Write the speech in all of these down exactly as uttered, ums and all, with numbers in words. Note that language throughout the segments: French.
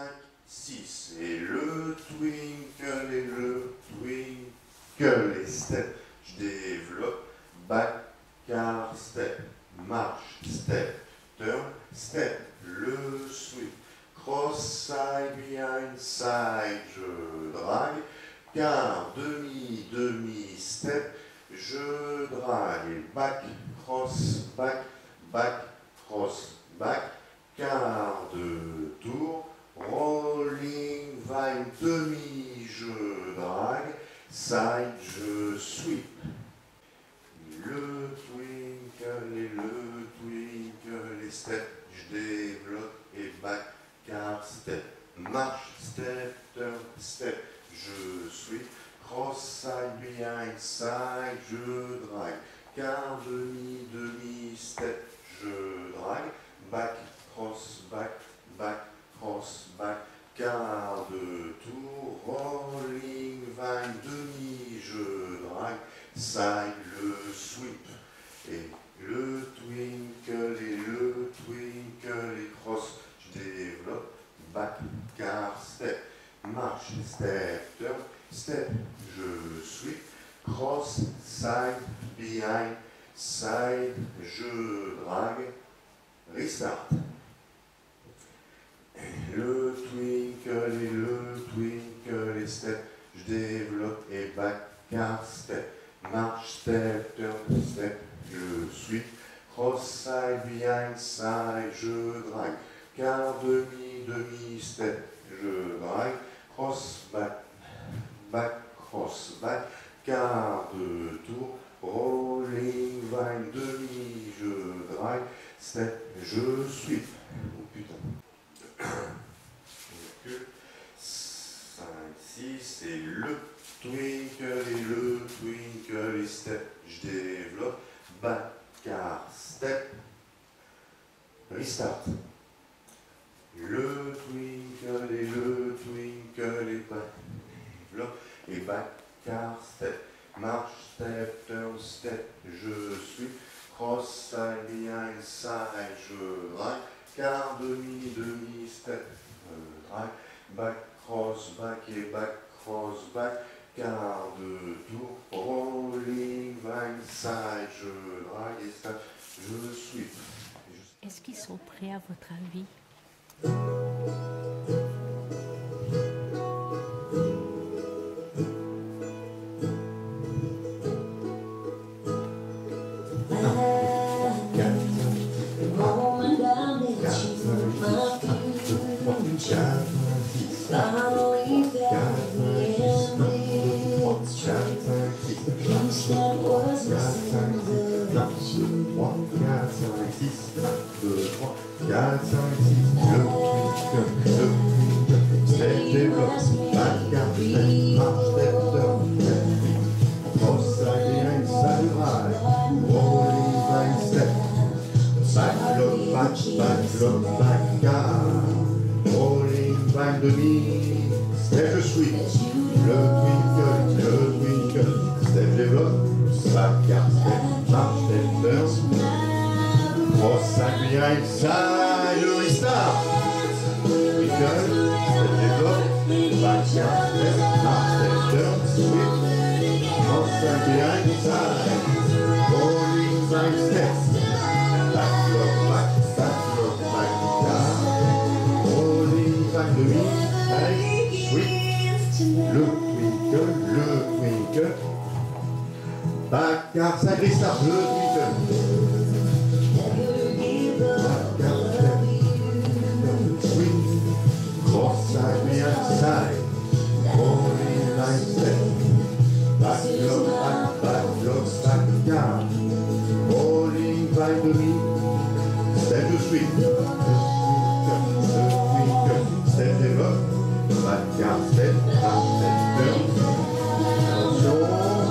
six. Et le twinkle et le twinkle. Et step, je développe. Back, car, step. Marche, step, turn, step. Le sweep. Cross, side, behind, side. Je drague. Quart, demi, demi, step. Je drague. Et back, cross, back, back, cross, back. Quart de tour. Rolling, vine, demi, je drague. Side, je sweep. Le twinkle et le twinkle et step. Je développe et back, car step. Marche, step, turn, step. Je sweep. Cross, side, behind, side. Je drague. Quart, demi, demi, step. Je drague. Back, cross, back, back, cross, back. Quart de tour. Rolling, vine, demi. Je drague. Side, le sweep. Et le twinkle et le twinkle et cross. Je développe. Back, car, step. Marche, step, turn, step. Je sweep. Cross, side, behind, side. Je drague. Restart. Et le twinkle et le twinkle et step. Je développe et back, car, step. Marche, step, turn, step. Je sweep. Cross, side, behind, side. Je drague. Quart, demi, demi, step. Je drague. Cross, back, back, cross, back. Quart de tour. Rolling, vine, demi. Je drague. Step. Je sweep. Oh putain. cinq, six. Et le twinkle et le twinkle et step. Je développe. Back, car, step. Restart. Le twinkle et le twinkle et back. Développe. Et back, car, step. Marche, step, turn, step. Je suis. Cross, side, behind, side. Je drague. Quart, demi, demi, step. Je drague. Back, cross, back et back, cross, back. Quart de tour. Rolling, vine, side. Je drague et step. Je sweep. Est-ce qu'ils sont prêts à votre avis? quatre, cinq, six, le twinkle, le twinkle, step, développe, back, car, step, marche, step, turn, step, cross, side, behind, side, right, rolling, vine, step, back, lock, back, back, lock, back, car, rolling, vine, demi, step, je sweep, le twinkle, le twinkle, step, développe, back, car, step, marche, step, turn, cross, side, behind, side, le restart. Twinkle, step, développe, back, car, step, marche, step, turn, sweep, cross, side, behind, side, rolling, vine, step, back, lock, back, back, lock, back, car, rolling, vine, demi, side, sweep, le twinkle, le twinkle, back, car, side, restart, le twinkle. Cross, side, behind, side, rolling, line, step, back, lock, back, back, lock, back, car, rolling, vine, demi, step, de sweep, le twinkle, step, développe, back, car, step, back, step, turn, attention,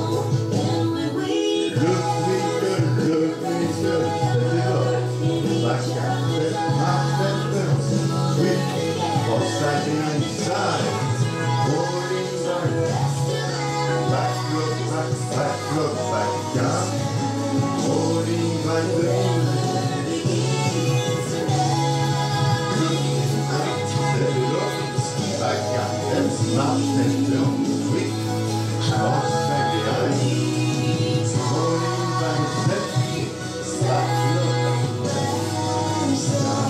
le twinkle, le twinkle, step, développe, back, car, step, marche, step, turn, sweep, cross, side, behind, side, rolling, side, back, lock, back, back, lock, back, car, rolling, vine, demi, le step, développe, Front step down, sweep, cross back behind, rolling back step, back heel, left, down,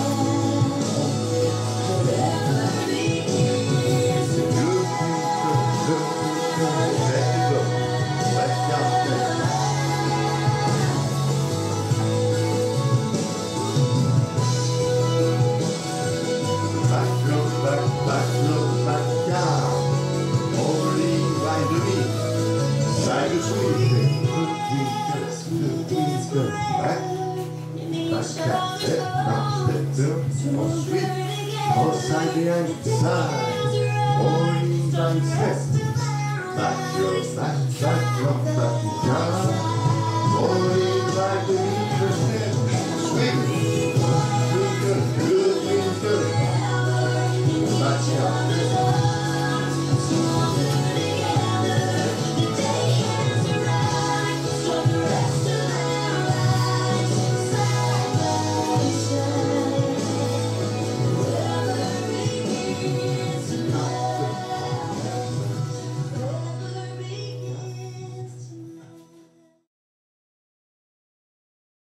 side behind side, rolling down step, back drop, back, back drop, back down, rolling back to the